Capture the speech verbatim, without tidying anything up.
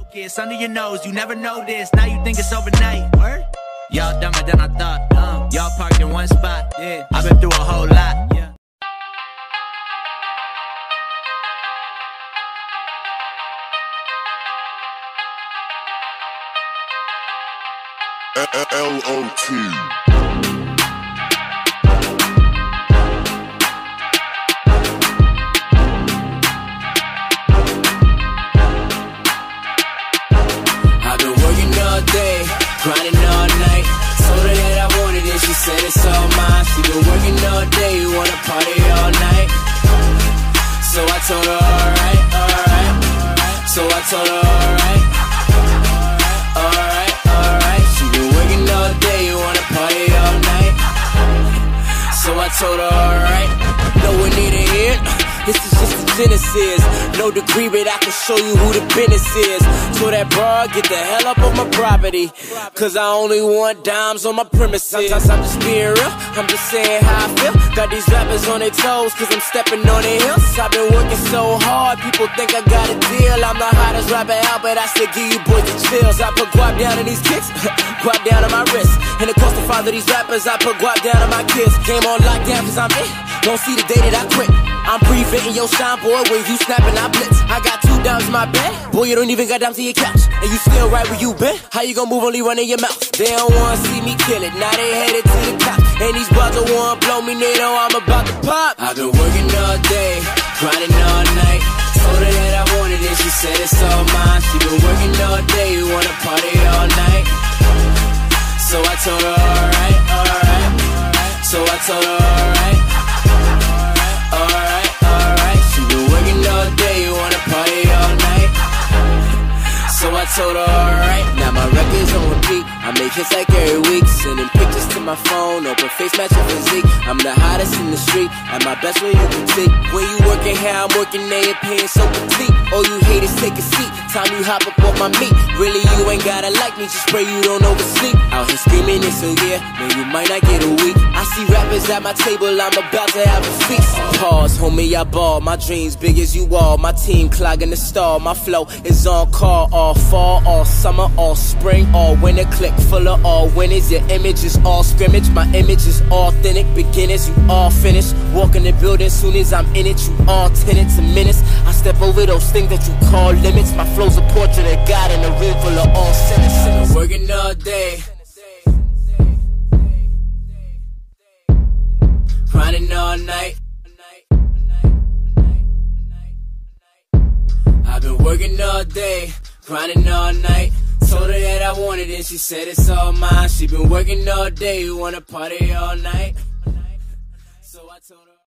Focus under your nose, you never know this. Now you think it's overnight. Word? Y'all dumber than I thought. Dumb. Y'all parked in one spot. Yeah. I've been through a whole lot. Yeah. L O T. Grinding all night, told her that I wanted it, she said it's all mine. She been working all day, wanna party all night. So I told her alright, alright. So I told her alright, alright, alright. She been working all day, wanna party all night. So I told her alright. No one need to hear. This is just the genesis. No degree, but I can show you who the business is. So that broad, get the hell up on my property, cause I only want dimes on my premises. Sometimes I'm just being real, I'm just saying how I feel. Got these rappers on their toes, cause I'm stepping on their heels. I've been working so hard, people think I got a deal. I'm the hottest rapper out, but I still give you boys the chills. I put guap down in these kicks, guap down on my wrist. And it cost the father these rappers, I put guap down on my kids. Game on lockdown cause I'm it, don't see the day that I quit. I'm preventing your shine, boy, when you snapping, I blitz. I got two dimes in my bed, boy, you don't even got down to your couch. And you still right where you been, how you gon' move only running your mouth? They don't wanna see me kill it, now they headed to the top. And these bugs don't wanna blow me, they know I'm about to pop. I've been working all day, grinding all night. Told her that I wanted it, she said it's all mine. She been working all day, wanna party all night. So I told her alright, alright. So I told her alright, alright, alright. She been working all day, wanna party all night. So I told her alright. Now my record's on repeat, I make hits like every week. Sending pictures to my phone, open face matching physique. I'm the hottest in the street, at my best when you can see. When you working here, I'm working there, paying so petite. All you haters take a seat, time you hop up on my meat. Really you ain't gotta like me, just pray you don't oversleep. Out here screaming this, so yeah, man you might not get a week. I see rappers at my table, I'm about to have a feast. Pause, homie, I ball, my dreams big as you all. My team clogging the stall, my flow is on call. All fall, all summer, all spring, all winter. Click full of all winners. Your image is all scrimmage, my image is authentic. Beginners, you all finished. Walk in the building, soon as I'm in it, you all tenants and minutes. I step over those things that you call limits. My flow's a portrait of God in a room full of all sinners. Working all day, grinding all night. I've been working all day, grinding all night. Told her that I wanted it, she said it's all mine. She been working all day, wanna party all night. So I told her